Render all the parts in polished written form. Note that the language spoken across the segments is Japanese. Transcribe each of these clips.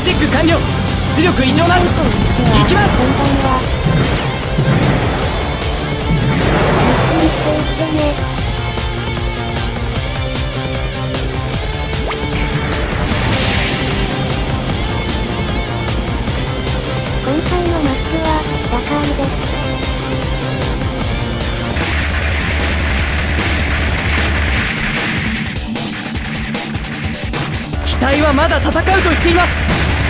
チェック完了。出力異常なし。行きます。 今回のマッチはダカールです。 機体はまだ戦うと言っています。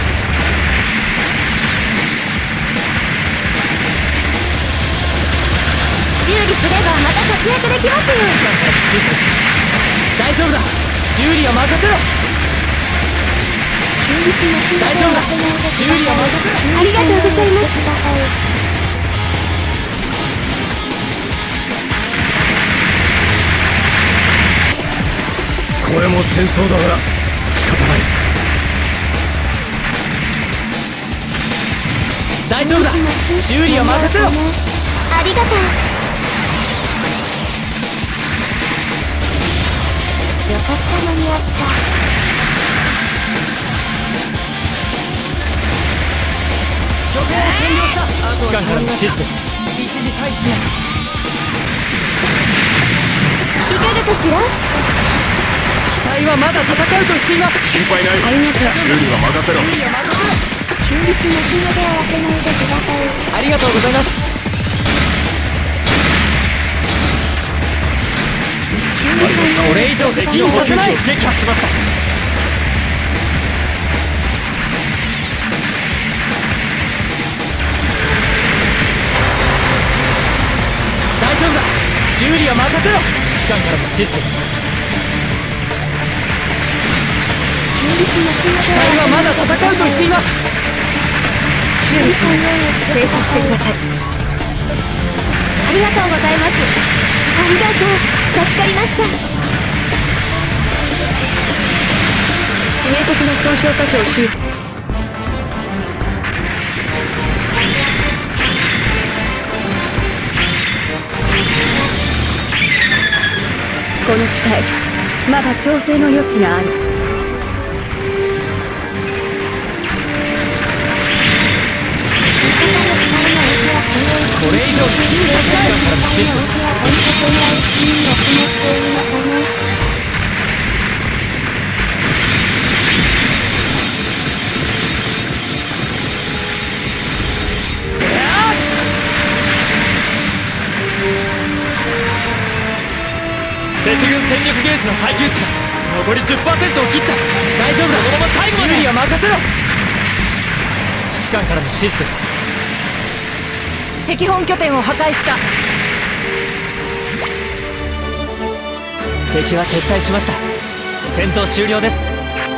修理すればまた活躍できますよ。 大丈夫だ。修理は任せろ。大丈夫だ。修理は任せろ。 ありがとうございます。 これも戦争だから仕方ない。 大丈夫だ。修理は任せろ。 ありがとう。よかった、間に合った。 拠点を占領した。 指揮官からの指示です。 一時退避します。 いかがかしら。 機体はまだ戦うと言っています。 心配ない。 ありがとう。 修理は任せろ。 修理は任せろ。 修理しますので慌てないでください。 ありがとうございます。これ以上敵をさせない。 撃破しました。 大丈夫だ。修理は任せろ。 指揮官からの指示です。 機体はまだ戦うと言っています。 修理します。停止してください。ありがとうございます。ありがとう。助かりました。致命的な損傷箇所を修理。この機体まだ調整の余地がある。 これ以上好きにさせない。 指揮官からの指示です。敵軍戦力ゲージの耐久値が残り 10% を切った。 大丈夫だ。 このまま最後まで。 修理は任せろ。 指揮官からの指示です。 敵本拠点を破壊した。敵は撤退しました。戦闘終了です。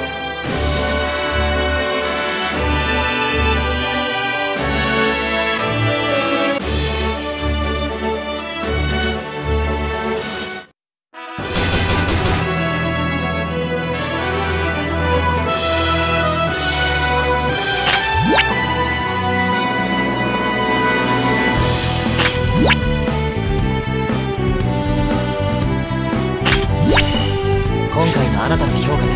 今回のあなたの評価です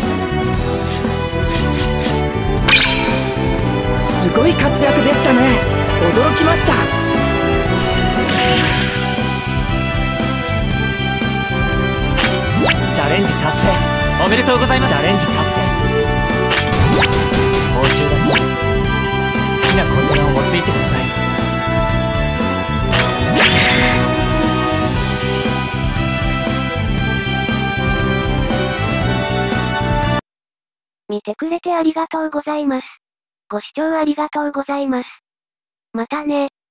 。すごい活躍でしたね。驚きました。チャレンジ達成おめでとうございます。チャレンジ達成。報酬だそうです。好きなコンテナを持って行ってください。 見てくれてありがとうございます。ご視聴ありがとうございます。またね。